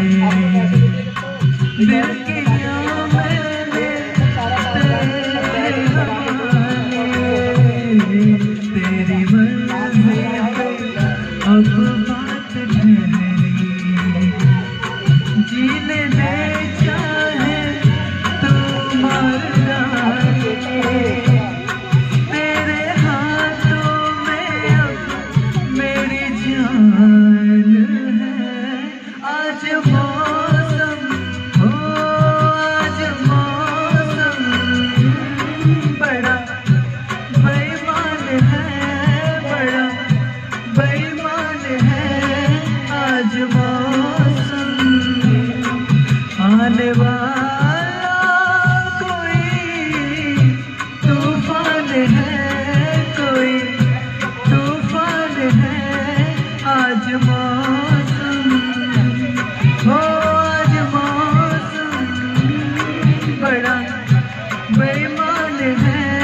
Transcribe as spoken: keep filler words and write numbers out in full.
दिल किया मैंने तेरे हवाले, तेरी मर्ज़ी पे अब बात ठहरी। जीने दे चाहे तू मर डाले, तेरे हाथों में अब मेरी जान है। आज मौसम हो, आज मौसम बड़ा बेईमान है, बड़ा बेईमान है। आज मौसम आने वाला कोई तूफान है, कोई तूफान है। आज मौसम हो, आज मौसम बड़ा बेईमान है।